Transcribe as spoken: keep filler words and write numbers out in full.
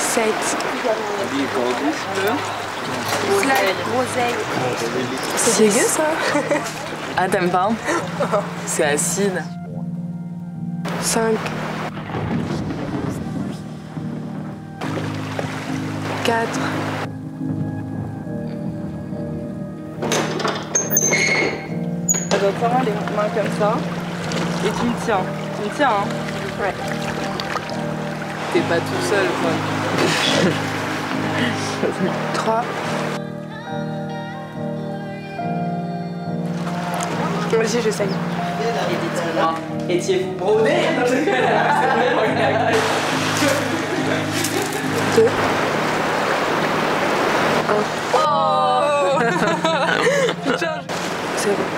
sept. Groseille. C'est dégueu ça. Ah, t'aimes pas? C'est acide. cinq. quatre. Attends, tiens-moi les mains comme ça. Et tu me tiens. Tu me tiens, hein? Ouais. T'es pas tout seul, quoi. trois. Vas-y, j'essaye. Et dites-moi, étiez-vous brodé? deux. Oh. C'est bon.